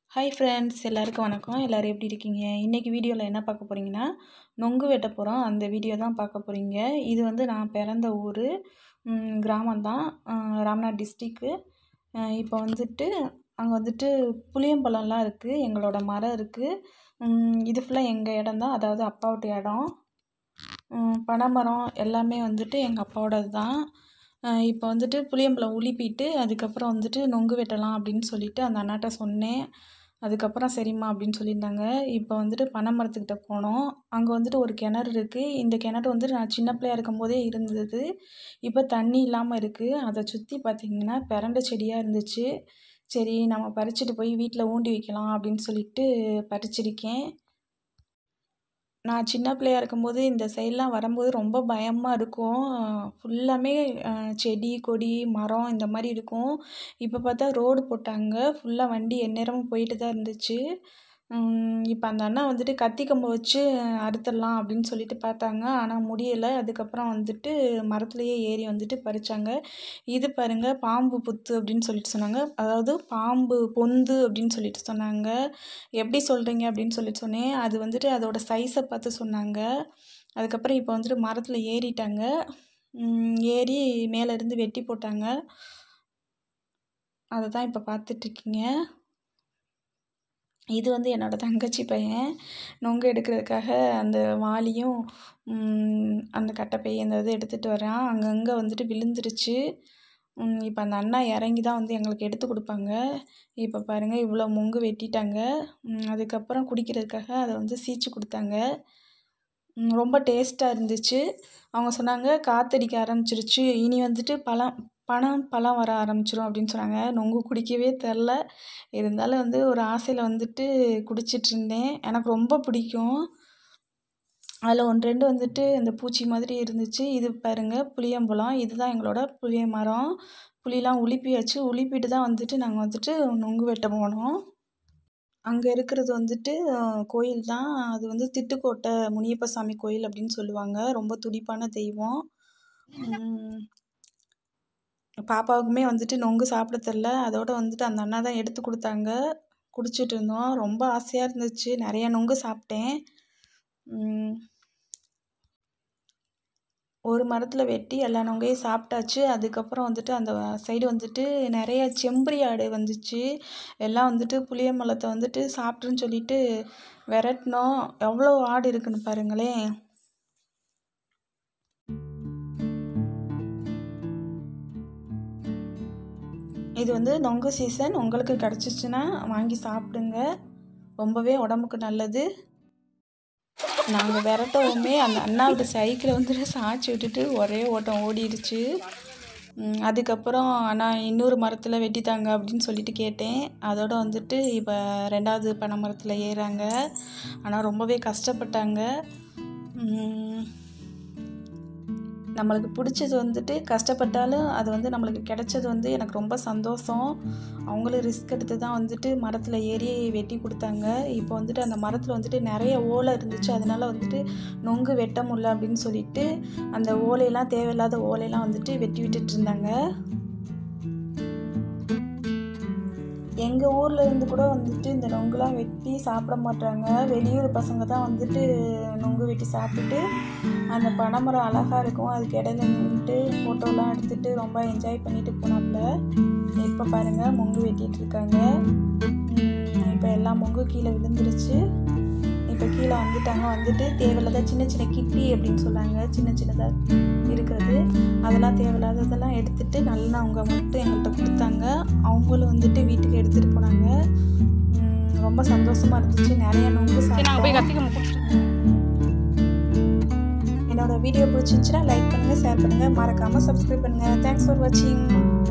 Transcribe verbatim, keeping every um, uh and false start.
Hi friends, எல்லாருக்கும் வணக்கம். எல்லோரும் எப்படி இருக்கீங்க? இன்றைக்கி வீடியோவில் என்ன பார்க்க போகிறீங்கன்னா, நொங்கு வெட்ட போகிறோம். அந்த வீடியோ தான் பார்க்க போகிறீங்க. இது வந்து நான் பிறந்த ஊர் கிராமம் தான், ராம்நாத் டிஸ்ட்ரிக்கு. இப்போ வந்துட்டு அங்கே வந்துட்டு புளியம்பழம்லாம் இருக்குது, எங்களோட மரம் இருக்குது. இது ஃபுல்லாக எங்கள் இடம் தான், அதாவது அப்பாவோட இடம். பனைமரம் எல்லாமே வந்துட்டு எங்கள் அப்பாவோடது தான். இப்போ வந்துட்டு புளியம்பழம் உளிப்பிட்டு அதுக்கப்புறம் வந்துட்டு நொங்கு வெட்டலாம் அப்படின்னு சொல்லிட்டு அந்த அண்ணாட்ட சொன்னேன். அதுக்கப்புறம் சரிம்மா அப்படின்னு சொல்லியிருந்தாங்க. இப்போ வந்துட்டு பனை மரத்துக்கிட்ட போனோம். அங்கே வந்துட்டு ஒரு கிணறு இருக்குது. இந்த கிணறு வந்து நான் சின்ன பிள்ளையா இருக்கும்போதே இருந்தது. இப்போ தண்ணி இல்லாமல் இருக்குது. அதை சுற்றி பார்த்திங்கன்னா பிரண்டை செடியாக இருந்துச்சு. சரி, நம்ம பறிச்சுட்டு போய் வீட்டில் ஊண்டி வைக்கலாம் அப்படின்னு சொல்லிட்டு பறிச்சிருக்கேன். நான் சின்ன பிள்ளையா இருக்கும்போது இந்த சைட்லாம் வரும்போது ரொம்ப பயமாக இருக்கும். ஃபுல்லாமே செடி கொடி மரம் இந்த மாதிரி இருக்கும். இப்போ பார்த்தா ரோடு போட்டாங்க. ஃபுல்லாக வண்டி எந்நேரமும் போயிட்டு தான் இருந்துச்சு. இப்போ அந்த அண்ணா வந்துட்டு கத்தி கம்பை வச்சு அறுத்துடலாம் அப்படின்னு சொல்லிட்டு பார்த்தாங்க. ஆனால் முடியலை. அதுக்கப்புறம் வந்துட்டு மரத்துலேயே ஏறி வந்துட்டு பறித்தாங்க. இது பாருங்கள், பாம்பு புத்து அப்படின்னு சொல்லிட்டு சொன்னாங்க. அதாவது பாம்பு பொந்து அப்படின்னு சொல்லிட்டு சொன்னாங்க. எப்படி சொல்கிறீங்க அப்படின்னு சொல்லிட்டு சொன்னேன். அது வந்துட்டு அதோட சைஸை பார்த்து சொன்னாங்க. அதுக்கப்புறம் இப்போ வந்துட்டு மரத்தில் ஏறிட்டாங்க. ஏறி மேலேருந்து வெட்டி போட்டாங்க. அதை தான் இப்போ பார்த்துட்ருக்கீங்க. இது வந்து என்னோடய தங்கச்சி பையன் நொங்கு எடுக்கிறதுக்காக அந்த வாளியும் அந்த கட்டைப்பை அந்த இது எடுத்துகிட்டு வரான். அங்கங்கே வந்துட்டு விழுந்துருச்சு. இப்போ அந்த அண்ணா இறங்கி தான் வந்து எங்களுக்கு எடுத்து கொடுப்பாங்க. இப்போ பாருங்கள், இவ்வளோ நொங்கு வெட்டிட்டாங்க. அதுக்கப்புறம் குடிக்கிறதுக்காக அதை வந்து சீச்சு கொடுத்தாங்க. ரொம்ப டேஸ்ட்டாக இருந்துச்சு. அவங்க சொன்னாங்க காற்றடிக்க ஆரம்பிச்சிருச்சு, இனி வந்துட்டு பழம் பனம் பழம் வர ஆரம்பிச்சிடும் அப்படின்னு சொன்னாங்க. நொங்கு குடிக்கவே தெரில. இருந்தாலும் வந்து ஒரு ஆசையில் வந்துட்டு குடிச்சிட்ருந்தேன். எனக்கு ரொம்ப பிடிக்கும். அதில் ஒன்று ரெண்டு வந்துட்டு அந்த பூச்சி மாதிரி இருந்துச்சு. இது பாருங்கள், புளியம்பழம். இதுதான் எங்களோட புளிய மரம். புளியெலாம் உளிப்பியாச்சு. உளிப்பிட்டு தான் வந்துட்டு நாங்கள் வந்துட்டு நொங்கு வெட்ட போனோம். அங்கே இருக்கிறது வந்துட்டு கோயில் தான். அது வந்து திட்டுக்கோட்டை முனியப்ப சாமி கோயில் அப்படின்னு சொல்லுவாங்க. ரொம்ப துடிப்பான தெய்வம். பாப்பாவுக்குமே வந்துட்டு நொங்கு சாப்பிட தெரில. அதோடு வந்துட்டு அந்த அண்ணா தான் எடுத்து கொடுத்தாங்க. குடிச்சிட்டு இருந்தோம். ரொம்ப ஆசையாக இருந்துச்சு. நிறைய நொங்கு சாப்பிட்டேன். ஒரு மரத்தில் வெட்டி எல்லா நொங்கையும் சாப்பிட்டாச்சு. அதுக்கப்புறம் வந்துட்டு அந்த சைடு வந்துட்டு நிறைய செம்பரி ஆடு வந்துச்சு. எல்லாம் வந்துட்டு புளியம்பழத்தை வந்துட்டு சாப்பிட்ருன்னு சொல்லிட்டு விரட்டினோம். எவ்வளோ ஆடு இருக்குன்னு பாருங்களேன். இது வந்து நொங்கு சீசன். உங்களுக்கு கிடச்சிச்சின்னா வாங்கி சாப்பிடுங்க. ரொம்பவே உடம்புக்கு நல்லது. நாங்கள் விரட்டவுமே அந்த அண்ணாவோட சைக்கிளை வந்துட்டு சாய்ச்சி விட்டுட்டு ஒரே ஓட்டம் ஓடிடுச்சு. அதுக்கப்புறம் அண்ணா இன்னொரு மரத்தில் வெட்டித்தாங்க அப்படின்னு சொல்லிட்டு கேட்டேன். அதோடு வந்துட்டு இப்போ ரெண்டாவது பனை மரத்தில் ஏறாங்க. ஆனால் ரொம்பவே கஷ்டப்பட்டாங்க. நம்மளுக்கு பிடிச்சது வந்துட்டு கஷ்டப்பட்டாலும் அது வந்து நம்மளுக்கு கிடைச்சது வந்து எனக்கு ரொம்ப சந்தோஷம். அவங்களும் ரிஸ்க் எடுத்து தான் வந்துட்டு மரத்தில் ஏறி வெட்டி கொடுத்தாங்க. இப்போ வந்துட்டு அந்த மரத்தில் வந்துட்டு நிறைய ஓலை இருந்துச்சு. அதனால் வந்துட்டு நொங்கு வெட்ட முடியல அப்படின்னு சொல்லிட்டு அந்த ஓலையெல்லாம் தேவையில்லாத ஓலையெல்லாம் வந்துட்டு வெட்டி விட்டுட்டு இருந்தாங்க. எங்கள் ஊரில் இருந்து கூட வந்துட்டு இந்த நொங்குலாம் வெட்டி சாப்பிட மாட்டாங்க. வெளியூர் பசங்க தான் வந்துட்டு நொங்கு வெட்டி சாப்பிட்டுட்டு அந்த பனைமரம் அழகாக இருக்கும், அதுக்கு இடையில நின்றுட்டு ஃபோட்டோலாம் எடுத்துகிட்டு ரொம்ப என்ஜாய் பண்ணிட்டு போனாப்புல. இப்போ பாருங்கள், நொங்கு வெட்டிகிட்டு இருக்காங்க. இப்போ எல்லாம் நொங்கு கீழே விழுந்துருச்சு. இப்போ கீழே வந்துட்டாங்க. வந்துட்டு தேவையில்லாத சின்ன சின்ன கிட்டி அப்படின்னு சொன்னாங்க, சின்ன சின்னதாக இருக்கிறது, அதெல்லாம் தேவையில்லாததெல்லாம் எடுத்துகிட்டு நல்லா அவங்க மட்டும் எங்கள்கிட்ட கொடுத்தாங்க. அவங்களும் வந்துட்டு வீட்டுக்கு எடுத்துகிட்டு போனாங்க. ரொம்ப சந்தோஷமாக இருந்துச்சு. நிறைய நொங்கு சாப்பிட்டோம். என்னோடய வீடியோ பிடிச்சிருந்துச்சுன்னா லைக் பண்ணுங்கள், ஷேர் பண்ணுங்கள், மறக்காமல் சப்ஸ்கிரைப் பண்ணுங்கள். தேங்க்ஸ் ஃபார் வாட்சிங்.